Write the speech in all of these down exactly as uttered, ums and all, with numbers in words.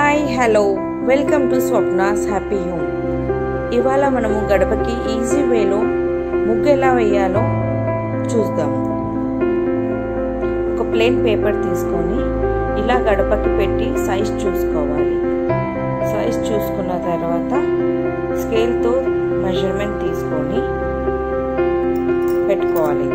Hi hello welcome to Swapna's happy home. ఇవాళ మనము గడపకి ఈజీ వేలో ముగ్గు ఎలా వేయాలో చూద్దాము. ఒక ప్లెయిన్ పేపర్ తీసుకొని ఇలా గడపకి పెట్టి సైజ్ చూసుకోవాలి. సైజ్ చూసుకున్న తర్వాత స్కేల్తో మెజర్మెంట్ తీసుకొని పెట్టుకోవాలి.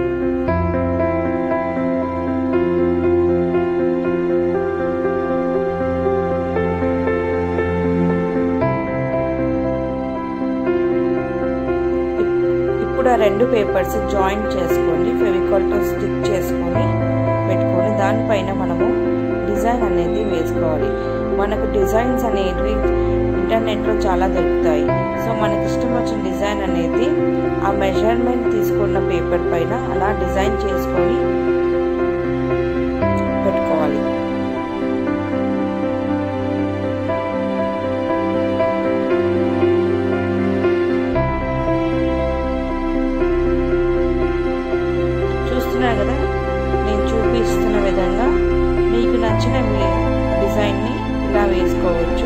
ఇప్పుడు ఆ రెండు పేపర్స్ జాయింట్ చేసుకొని ఫెవికాల్తో స్టిక్ చేసుకొని పెట్టుకొని దానిపైన మనము డిజైన్ అనేది వేసుకోవాలి. మనకు డిజైన్స్ అనేవి ఇంటర్నెట్లో చాలా దొరుకుతాయి. సో మనకి ఇష్టం వచ్చిన డిజైన్ అనేది ఆ మెజర్మెంట్ తీసుకున్న పేపర్ పైన అలా డిజైన్ చేసుకొని పెట్టుకోవాలి. కదా నేను చూపిస్తున్న విధంగా మీకు నచ్చిన డిజైన్ని ఇలా వేసుకోవచ్చు.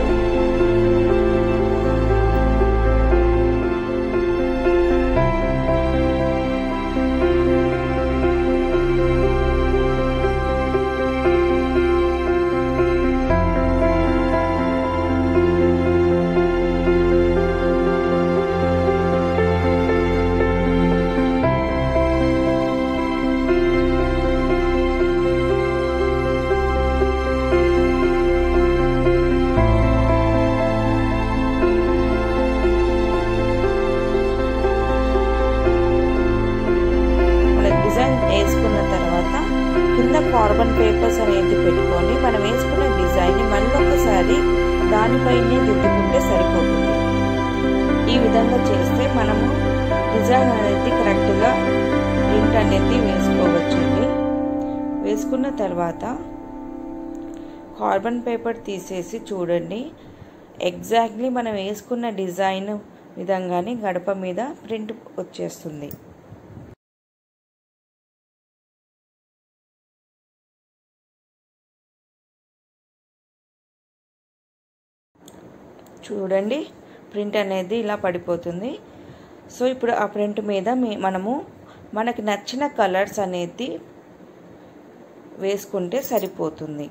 వేసుకున్న తర్వాత కింద కార్బన్ పేపర్స్ అనేది పెట్టుకొని మనం వేసుకున్న డిజైన్ని మళ్ళీ ఒకసారి దానిపైనే దిద్దుకుంటే సరిపోతుంది. ఈ విధంగా చేస్తే మనము డిజైన్ అనేది కరెక్ట్గా ప్రింట్ అనేది వేసుకోవచ్చండి. వేసుకున్న తర్వాత కార్బన్ పేపర్ తీసేసి చూడండి, ఎగ్జాక్ట్లీ మనం వేసుకున్న డిజైన్ విధంగానే గడప మీద ప్రింట్ వచ్చేస్తుంది. చూడండి ప్రింట్ అనేది ఇలా పడిపోతుంది. సో ఇప్పుడు ఆ ప్రింట్ మీద మనము మనకి నచ్చిన కలర్స్ అనేది వేసుకుంటే సరిపోతుంది.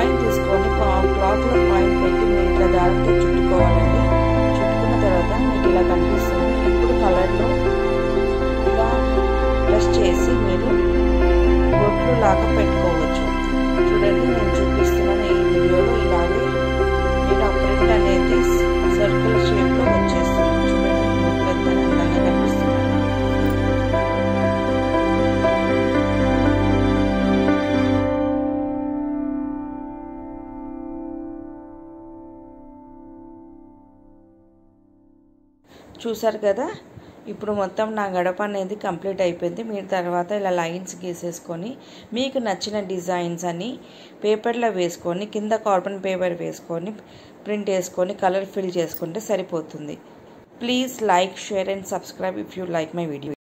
కాయిన్ తీసుకొని క్లాత్లో కాయిన్ పెట్టి మీరు ఇట్లా దారంతో చుట్టుకోవాలండి. చుట్టుకున్న తర్వాత మీకు ఇలా కనిపిస్తుంది. ఇప్పుడు కలర్లో ఇలా ప్రెస్ చేసి మీరు బొట్లు లాగా పెట్టుకోవచ్చు. చూడండి, నేను చూపిస్తున్నాను ఈ వీడియోలో. ఇలాగే మీరు ఆ ప్రింట్ అనేది సర్కిల్ షేప్లో వచ్చేస్తుంది. చూడండి, బొట్లు ఎంత అందంగా కనిపిస్తుంది. చూసారు కదా, ఇప్పుడు మొత్తం నా గడప అనేది కంప్లీట్ అయిపోయింది. మీరు తర్వాత ఇలా లైన్స్ గీసేసుకొని మీకు నచ్చిన డిజైన్స్ అని పేపర్లో వేసుకొని కింద కార్బన్ పేపర్ వేసుకొని ప్రింట్ వేసుకొని కలర్ ఫిల్ చేసుకుంటే సరిపోతుంది. Please like, share and subscribe if you like my video.